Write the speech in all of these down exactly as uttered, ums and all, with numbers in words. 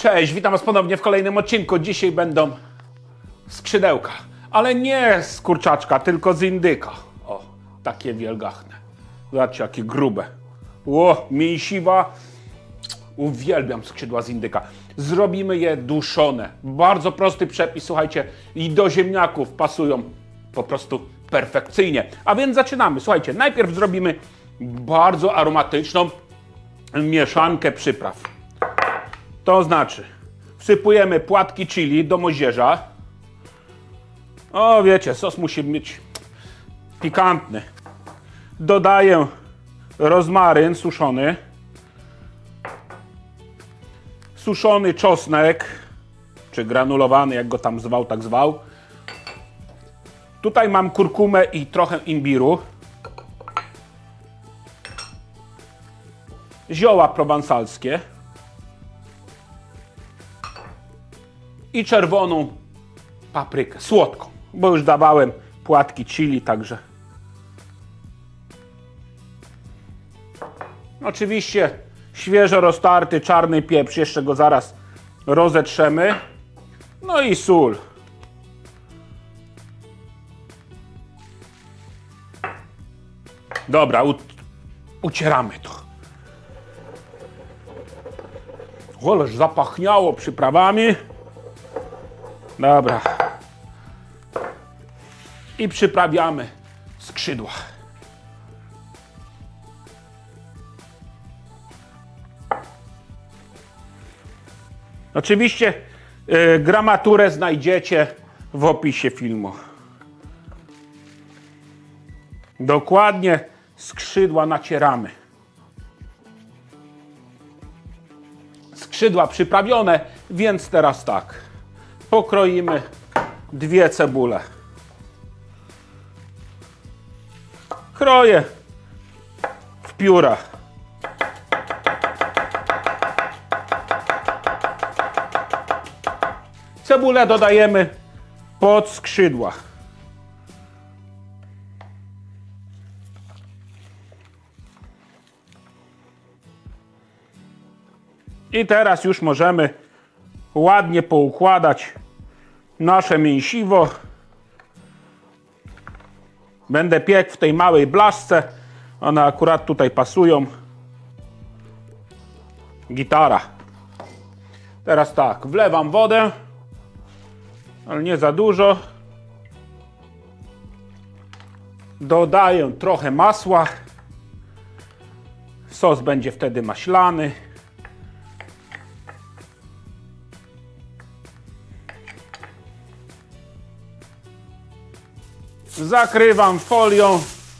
Cześć, witam Was ponownie w kolejnym odcinku. Dzisiaj będą skrzydełka, ale nie z kurczaczka, tylko z indyka. O, takie wielgachne. Zobaczcie, jakie grube. Ło, mięsiwa. Uwielbiam skrzydła z indyka. Zrobimy je duszone. Bardzo prosty przepis, słuchajcie, i do ziemniaków pasują po prostu perfekcyjnie. A więc zaczynamy. Słuchajcie, najpierw zrobimy bardzo aromatyczną mieszankę przypraw. To znaczy, wsypujemy płatki chili do moździerza. O, wiecie, sos musi być pikantny. Dodaję rozmaryn suszony. Suszony czosnek, czy granulowany, jak go tam zwał, tak zwał. Tutaj mam kurkumę i trochę imbiru. Zioła prowansalskie. I czerwoną paprykę, słodką, bo już dawałem płatki chili, także. Oczywiście świeżo roztarty czarny pieprz, jeszcze go zaraz rozetrzemy. No i sól. Dobra, u ucieramy to. Ależ zapachniało przyprawami. Dobra. I przyprawiamy skrzydła. Oczywiście y, gramaturę znajdziecie w opisie filmu. Dokładnie skrzydła nacieramy. Skrzydła przyprawione, więc teraz tak. Pokroimy dwie cebule. Kroję w piórach. Cebulę dodajemy pod skrzydła. I teraz już możemy ładnie poukładać nasze mięsiwo. Będę piekł w tej małej blaszce. One akurat tutaj pasują. Gitara. Teraz tak, wlewam wodę, ale nie za dużo. Dodaję trochę masła. Sos będzie wtedy maślany. Zakrywam folią.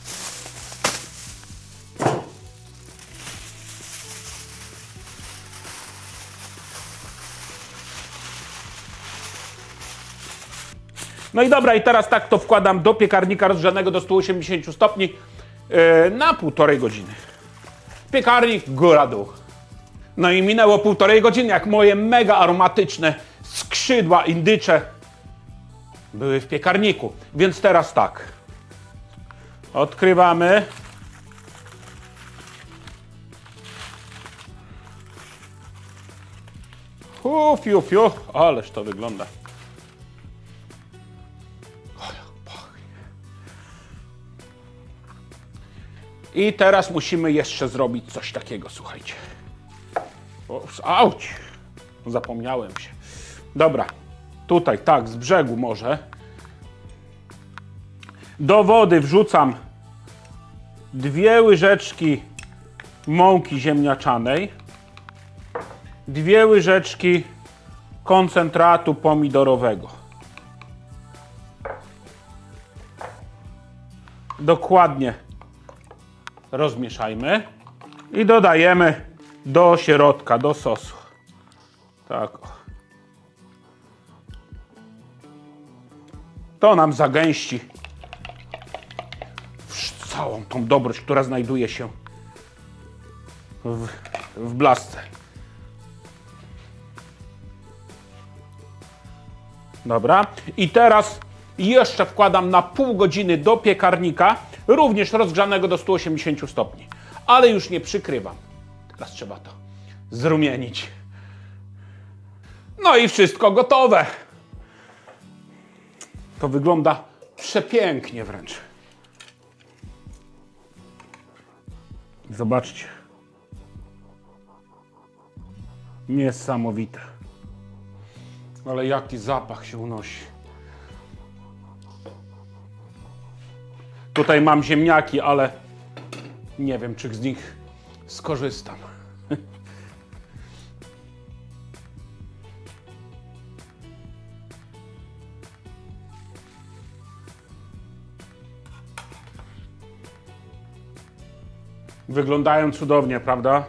No i dobra, i teraz tak to wkładam do piekarnika rozgrzanego do stu osiemdziesięciu stopni yy, na półtorej godziny. Piekarnik góra-dół. No i minęło półtorej godziny, jak moje mega aromatyczne skrzydła indycze były w piekarniku. Więc teraz tak. Odkrywamy. Hu, fiu, fiu. Ależ to wygląda. O, jak pachnie. I teraz musimy jeszcze zrobić coś takiego, słuchajcie. Ups, auć. Zapomniałem się. Dobra. Tutaj, tak, z brzegu może. Do wody wrzucam dwie łyżeczki mąki ziemniaczanej, dwie łyżeczki koncentratu pomidorowego. Dokładnie rozmieszajmy i dodajemy do środka, do sosu. Tak o. To nam zagęści całą tą dobroć, która znajduje się w, w blaszce. Dobra. I teraz jeszcze wkładam na pół godziny do piekarnika, również rozgrzanego do stu osiemdziesięciu stopni. Ale już nie przykrywam. Teraz trzeba to zrumienić. No i wszystko gotowe. To wygląda przepięknie wręcz. Zobaczcie. Niesamowite. Ale jaki zapach się unosi. Tutaj mam ziemniaki, ale nie wiem, czy z nich skorzystam. Wyglądają cudownie, prawda?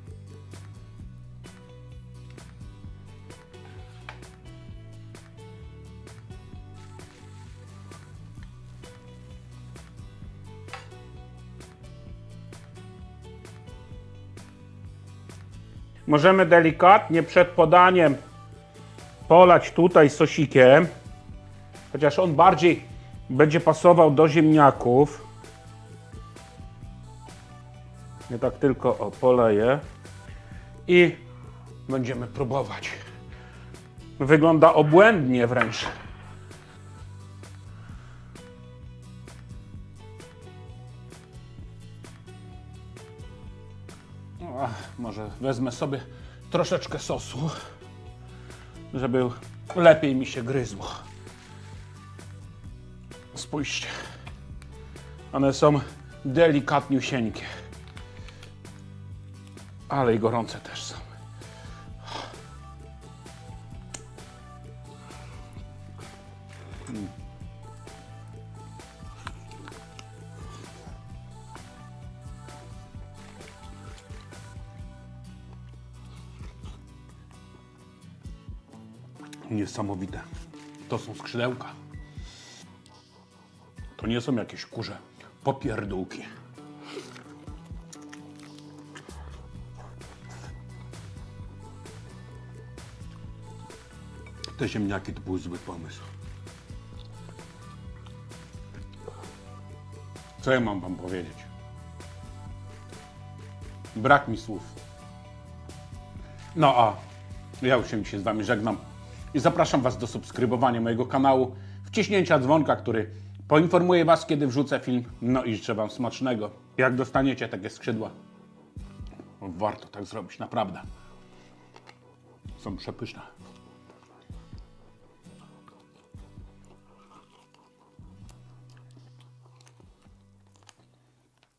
Możemy delikatnie przed podaniem polać tutaj sosikiem, chociaż on bardziej będzie pasował do ziemniaków. Nie tak tylko o, poleję i będziemy próbować. Wygląda obłędnie wręcz. Ach, może wezmę sobie troszeczkę sosu, żeby lepiej mi się gryzło. Spójrzcie, one są delikatniusieńkie, ale i gorące też są. Mm. Niesamowite. To są skrzydełka. To nie są jakieś kurze popierdółki. Te ziemniaki to był zły pomysł. Co ja mam wam powiedzieć? Brak mi słów. No a ja już się dzisiaj z wami żegnam i zapraszam was do subskrybowania mojego kanału, wciśnięcia dzwonka, który poinformuje was, kiedy wrzucę film. No i życzę wam smacznego. Jak dostaniecie takie skrzydła, warto tak zrobić, naprawdę. Są przepyszne.